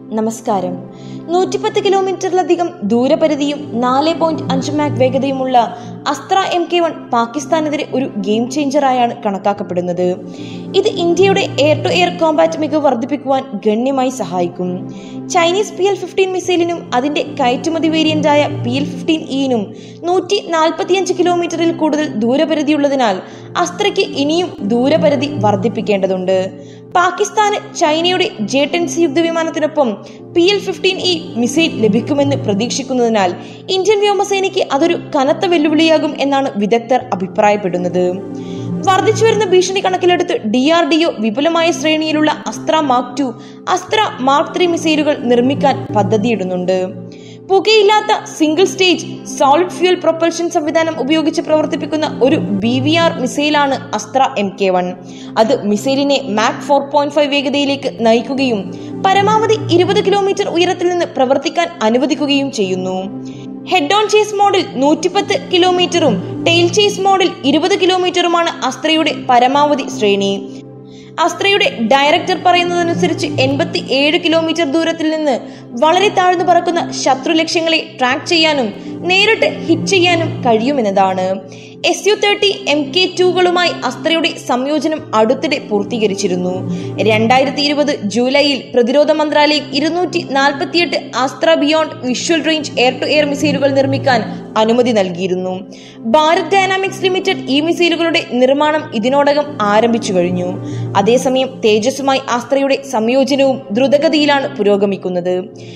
നമസ്കാരം. 110 കിലോമീറ്ററിലധികം ദൂരപരിധിയും 4.5 മാക് വേഗതയുമുള്ള അസ്ത്ര MK1 പാകിസ്ഥാനെതിരെ ഒരു game ചേഞ്ചറായാണ് കണക്കാക്കപ്പെടുന്നത്. ഇത് ഇന്ത്യയുടെ എയർ ടു എയർ കോമ്പാറ്റ് മികവ് വർദ്ധിപ്പിക്കുവാൻ ഗണ്യമായി സഹായിക്കും. ചൈനീസ് PL-15 മിസൈലിനും അതിന്റെ കയറ്റുമതി വേരിയന്റായ PL-15Eനും 145 കിലോമീറ്ററിൽ കൂടുതൽ ദൂരപരിധിയുള്ളതിനാൽ അസ്ത്രയ്ക്ക് ഇനിയും ദൂരപരിധി വർദ്ധിപ്പിക്കേണ്ടതുണ്ട്. പാകിസ്ഥാന് ചൈനയുടെ J-10C യുദ്ധവിമാനത്തിനൊപ്പം PL-15E മിസൈൽ ലഭിക്കുമെന്ന് പ്രതീക്ഷിക്കുന്നതിനാൽ ഇന്ത്യൻ വ്യോമസേനയ്ക്ക് അതൊരു കനത്ത വെല്ലുവിളിയാകും എന്നാണ് വിദഗ്ധർ അഭിപ്രായപ്പെടുന്നത്. വർദ്ധിച്ചുവരുന്ന ഭീഷണി കണക്കിലെടുത്ത് DRDO വിപുലമായ ശ്രേണിയിലുള്ള അസ്ത്ര മാർക്ക് 2, അസ്ത്ര മാർക്ക് 3 മിസൈലുകൾ നിർമ്മിക്കാൻ പദ്ധതിയിടുന്നുണ്ട്. പുകയില്ലാത്ത single stage solid fuel propulsion സംവിധാനം ഉപയോഗിച്ച് പ്രവർത്തിപ്പിക്കുന്ന ഒരു BVR മിസൈലാണ് അസ്ത്ര MK1. അത് മിസൈലിനെ മാക് 4.5 വേഗതയിലേക്ക് നയിക്കുകയും പരമാവധി 20 കിലോമീറ്റർ ഉയരത്തിൽ നിന്ന് പ്രവർത്തിക്കാൻ അനുവദിക്കുകയും ചെയ്യുന്നു. ഹെഡ് ഓൺ ചേസ് മോഡിൽ 110 കിലോമീറ്ററും ടെയിൽ ചേസ് മോഡിൽ 20 കിലോമീറ്ററുമാണ് അസ്ത്രയുടെ പരമാവധി ശ്രേണി. അസ്ത്രയുടെ ഡയറക്ടർ പറയുന്നതനുസരിച്ച് 87 കിലോമീറ്റർ ദൂരത്തിൽ നിന്ന് വളരെ താഴ്ന്നു പറക്കുന്ന ശത്രു ലക്ഷ്യങ്ങളെ ട്രാക്ക് ചെയ്യാനും നേരിട്ട് ഹിറ്റ് ചെയ്യാനും കഴിയുമെന്നതാണ്. Su-30 MK2കളുമായി അസ്ത്രയുടെ സംയോജനം അടുത്തിടെ പൂർത്തീകരിച്ചിരുന്നു. 2020 ജൂലൈയിൽ പ്രതിരോധ മന്ത്രാലയം 248 Astra beyond visual range air to air മിസൈലുകൾ നിർമ്മിക്കാൻ അനുമതി നൽകിയിരുന്നു. ഭാരത് ഡൈനാമിക്സ് ലിമിറ്റഡ് ഈ മിസൈലുകളുടെ നിർമ്മാണം ഇതിനോടകം ആരംഭിച്ചു കഴിഞ്ഞു. അതേസമയം തേജസുമായി അസ്ത്രയുടെ സംയോജനവും ദ്രുതഗതിയിലാണ് പുരോഗമിക്കുന്നത്.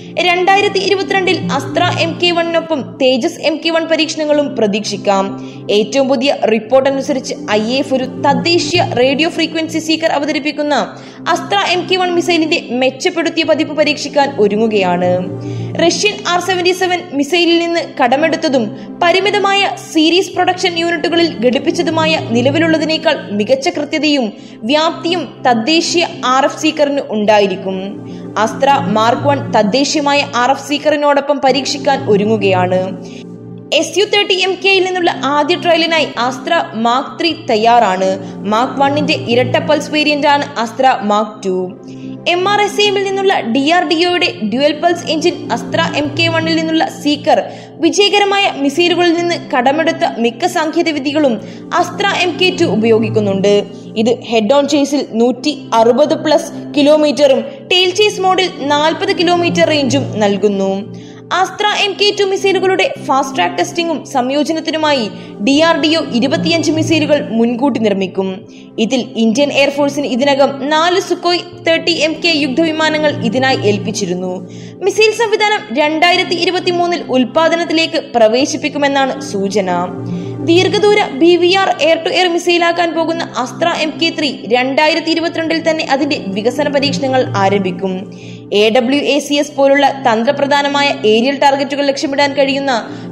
2022 അസ്ത്ര MK1നൊപ്പം തേജസ് MK1 പരീക്ഷണങ്ങളും പ്രതീക്ഷിക്കാം. ഏറ്റവും പുതിയ റിപ്പോർട്ട് അനുസരിച്ച് IAF ഒരു തദ്ദേശീയ റേഡിയോ ഫ്രീക്വൻസി സീക്കർ അവതരിപ്പിക്കുന്ന അസ്ത്ര MK1 മിസൈലിന്റെ മെച്ചപ്പെടുത്തിയ പതിപ്പ് പരീക്ഷിക്കാൻ ഒരുങ്ങുകയാണ്. റഷ്യൻ R-77 മിസൈലിൽ നിന്ന് കടമെടുത്തതും പരിമിതമായ സീരീസ് പ്രൊഡക്ഷൻ യൂണിറ്റുകളിൽ ഘടിപ്പിച്ചതുമായ നിലവിലുള്ളതിനേക്കാൾ മികച്ച കൃത്യതയും വ്യാപ്തിയും തദ്ദേശീയ RF സീക്കറിന് ഉണ്ടായിരിക്കും. അസ്ത്ര മാർക്ക് 1 തദ്ദേശീയമായ RF സീക്കറിനോടൊപ്പം പരീക്ഷിക്കാൻ ഒരുങ്ങുകയാണ്. Su-30 MKയിൽ നിന്നുള്ള ആദ്യ ട്രയലിനായി അസ്ത്ര മാർക്ക് 3 തയ്യാറാണ്. മാർക്ക് 1ന്റെ ഇരട്ട പൾസ് വേരിയന്റാണ് അസ്ത്ര മാർക്ക് 2. MRSAMൽ നിന്നുള്ള DRDOയുടെ ഡ്യുവൽ പൾസ് എഞ്ചിൻ അസ്ത്ര MK1ൽ നിന്നുള്ള സീക്കർ വിജയകരമായ മിസൈലുകളിൽ നിന്ന് കടമെടുത്ത മിക്ക സാങ്കേതിക വിദ്യകളും അസ്ത്ര MK2 ഉപയോഗിക്കുന്നുണ്ട്. ഇത് ഹെഡ് ഓൺ ചേസിൽ 160+ കിലോമീറ്ററും ടെയിൽ ചേസ് മോഡിൽ 40 കിലോമീറ്റർ റേഞ്ചും നൽകുന്നു. അസ്ത്ര MK2 മിസൈലുകളുടെ ഫാസ്റ്റ് ട്രാക്ക് ടെസ്റ്റിംഗും സംയോജനത്തിനുമായി DRDO 25 മിസൈലുകൾ മുൻകൂട്ടി നിർമ്മിക്കും. ഇതിൽ ഇന്ത്യൻ എയർഫോഴ്സിന് ഇതിനകം 4 സുക്കോയ് 30 MK യുദ്ധവിമാനങ്ങൾ ഇതിനായി ഏൽപ്പിച്ചിരുന്നു. മിസൈൽ സംവിധാനം 2023 ഉൽപാദനത്തിലേക്ക് പ്രവേശിപ്പിക്കുമെന്നാണ് സൂചന. ദീർഘദൂര BVR എയർ ടു എയർ മിസൈലാക്കാൻ പോകുന്ന അസ്ത്ര MK3 2022 തന്നെ അതിന്റെ വികസന പരീക്ഷണങ്ങൾ ആരംഭിക്കും. AWACS പോലുള്ള തന്ത്രപ്രധാനമായ ഏരിയൽ ടാർഗറ്റുകൾ ലക്ഷ്യമിടാൻ കഴിയുന്ന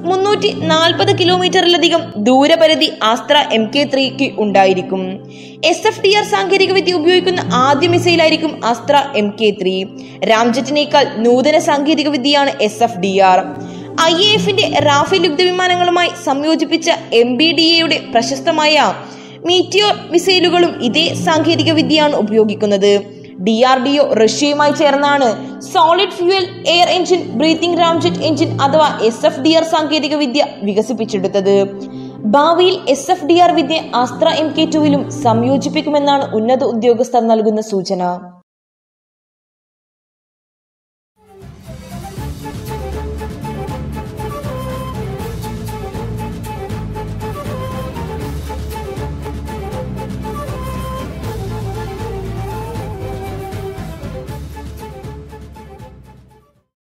340 കിലോമീറ്ററിലധികം ദൂരപരിധി അസ്ത്ര MK3ക്ക് ഉണ്ടായിരിക്കും. SFDR സാങ്കേതിക വിദ്യ ഉപയോഗിക്കുന്ന ആദ്യ മിസൈലായിരിക്കും അസ്ത്ര MK3. രാംജെറ്റിനേക്കാൾ നൂതന സാങ്കേതിക വിദ്യയാണ് SFDR. IAFന്റെ റാഫേൽ യുദ്ധവിമാനങ്ങളുമായി സംയോജിപ്പിച്ച MBDAയുടെ പ്രശസ്തമായ മീറ്റിയോർ മിസൈലുകളും ഇതേ സാങ്കേതിക വിദ്യയാണ് ഉപയോഗിക്കുന്നത്. DRDO റഷ്യയുമായി ചേർന്നാണ് solid fuel air engine breathing ramjet engine അഥവാ SFDR സാങ്കേതിക വിദ്യ വികസിപ്പിച്ചെടുത്തത്. ഭാവിയിൽ SFDR വിദ്യ അസ്ത്ര MK2വിലും സംയോജിപ്പിക്കുമെന്നാണ് ഉന്നത ഉദ്യോഗസ്ഥർ നൽകുന്ന സൂചന.